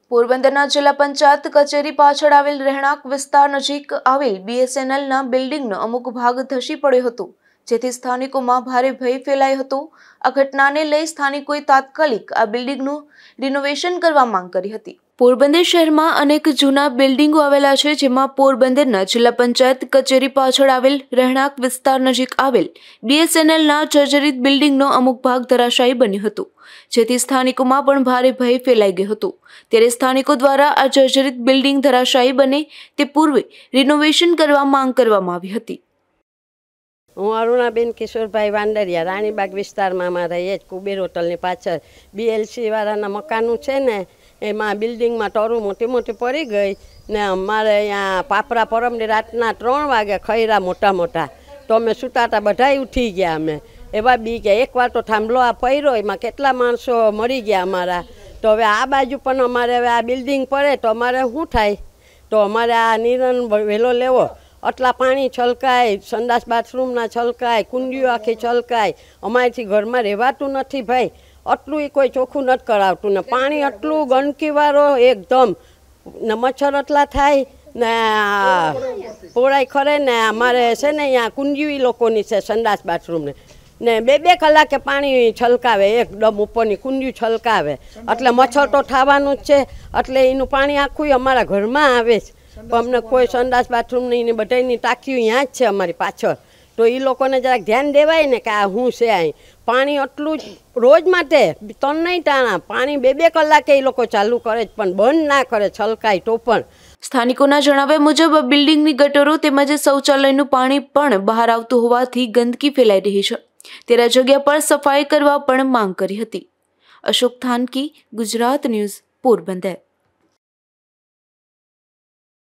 પોરબંદરના જિલ્લા પંચાયત કચેરી પાછળ આવેલ રહેણાંક વિસ્તાર નજીક આવેલ BSNLના બિલ્ડિંગનો અમુક ભાગ ધસી પડ્યો હતો, જેથી સ્થાનિકોમાં ભારે ભય ફેલાયો હતો। આ ઘટનાને લઈ સ્થાનિકોએ તાત્કાલિક આ બિલ્ડિંગનું રિનોવેશન કરવા માંગ કરી હતી। પોરબંદર શહેરમાં અનેક જૂના બિલ્ડિંગો આવેલા છે, જેમાં પોરબંદરના જિલ્લા પંચાયત કચેરી પાછળ આવેલ રહેણાંક વિસ્તાર નજીક આવેલ BSNLના જર્જરિત બિલ્ડિંગનો અમુક ભાગ ધરાશાયી બન્યો હતો, જેથી સ્થાનિકોમાં પણ ભારે ભય ફેલાઈ ગયો હતો। ત્યારે સ્થાનિકો દ્વારા આ જર્જરિત બિલ્ડિંગ ધરાશાયી બને તે પૂર્વે રિનોવેશન કરવા માંગ કરવામાં આવી હતી। હું અરુણાબેન કિશોરભાઈ વાંડરિયા રાણીબાગ વિસ્તારમાં અમારા રહીએ જ કુબેર હોટલની પાછળ BLC વાળાના મકાનો છે ને, એમાં બિલ્ડિંગમાં ટોરું મોટી મોટી પડી ગઈ ને અમારે અહીંયા પાપરા પરમની રાતના 3 વાગે ખૈરા મોટા મોટા, તો અમે સૂતા હતા, બધાય ઉઠી ગયા। અમે એવા બી ગયા, એકવાર તો થાંભલો આ પડ્યો, એમાં કેટલા માણસો મરી ગયા અમારા। તો હવે આ બાજુ પણ અમારે હવે આ બિલ્ડિંગ પડે તો અમારે શું થાય? તો અમારે આ નિર્ણય વહેલો લેવો। આટલા પાણી છલકાય, સંડાસ બાથરૂમના છલકાય, કુંડીઓ આખી છલકાય, અમારીથી ઘરમાં રહેવાતું નથી ભાઈ। આટલું એ કોઈ ચોખ્ખું નથી કરાવતું ને પાણી આટલું ગંદકીવાળો એકદમ ને મચ્છર એટલા થાય ને પોળાઈ ખરે ને અમારે છે ને અહીંયા કુંડીઓ લોકોની છે સંડાસ બાથરૂમને ને 2-2 કલાકે પાણી છલકાવે, એકદમ ઉપરની કુંડીઓ છલકાવે, એટલે મચ્છર તો થવાનું જ છે। એટલે એનું પાણી આખું અમારા ઘરમાં આવે છે, પણ અમને કોઈ સંડાસ બાથરૂમની ને બધાની ટાંકીઓ અહીંયા જ છે અમારી પાછળ। તો એ લોકોને જરાક ધ્યાન દેવાય ને કે આ શું છે। અહીં પાણી એટલું જ રોજ માટે 3 ટાણા પાણી 2-2 કલાકે એ લોકો ચાલુ કરે, પણ બંધ ના કરે, છલકાય તો પણ। સ્થાનિકોના જણાવ્યા મુજબ બિલ્ડિંગની ગટરો તેમજ શૌચાલયનું પાણી પણ બહાર આવતું હોવાથી ગંદકી ફેલાઈ રહી છે, ત્યારે જગ્યા પર સફાઈ કરવા પણ માંગ કરી હતી। અશોક થાનકી, ગુજરાત ન્યૂઝ, પોરબંદર।